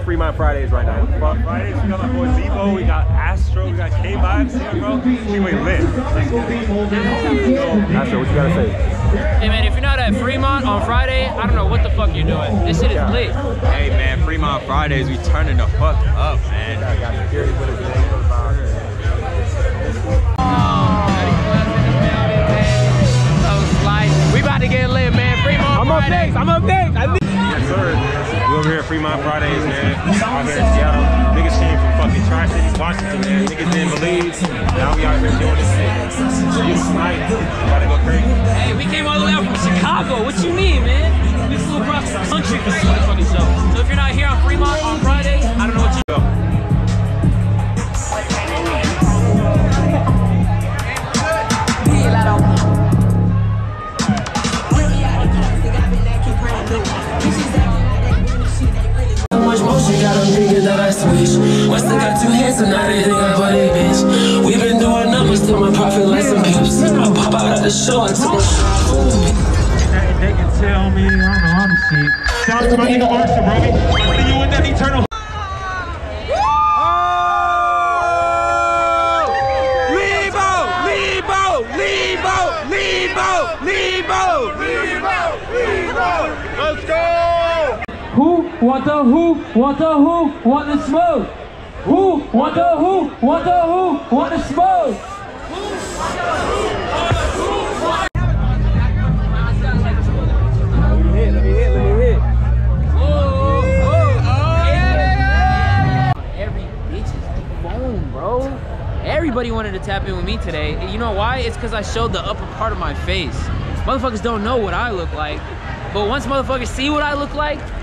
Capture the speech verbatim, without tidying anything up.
at Fremont Fridays right now. Fremont Fridays, we got my boy Leebo, we got Astro, we got K-Vibes here, bro. Freeway lit. Astro, what you gotta say? Hey man, if you're not at Fremont on Friday, I don't know what the fuck you're doing. This shit is Yeah. lit. Hey man, Fremont Fridays, we turning the fuck up, man. I got security footage today. We about to get lit, man. Fremont I'm up Friday. next. I'm up next. I think. Yes, sir. We over here at Fremont Fridays, man. Out here in Seattle. Niggas came from fucking Tri-Cities, Washington, man. Niggas didn't believe. Now we out here doing this shit. Beautiful night. About to go crazy. Hey, we came all the way out from Chicago. What you mean, man? We flew across the country for this motherfucking show. So if you're not here on Fremont on Friday, I don't know what you do. Must have got two hands and now they think I bought a bitch. We been doing numbers till my profit like some pips. I pop out at the show and took my They can tell me, I don't know how to see. Shout out to my nigga Marshall, bro. I see you in that eternal. Leebo! Leebo! Leebo! Leebo! Leebo! Leebo! Leebo! Let's go! Who want the who want the who want the smoke? Who want the who want the who want the smoke? Let me hit, let me hit, let me hit. Oh, oh, oh, yeah. Every bitch is phone, bro. Everybody wanted to tap in with me today. You know why? It's because I showed the upper part of my face. Motherfuckers don't know what I look like. But once motherfuckers see what I look like,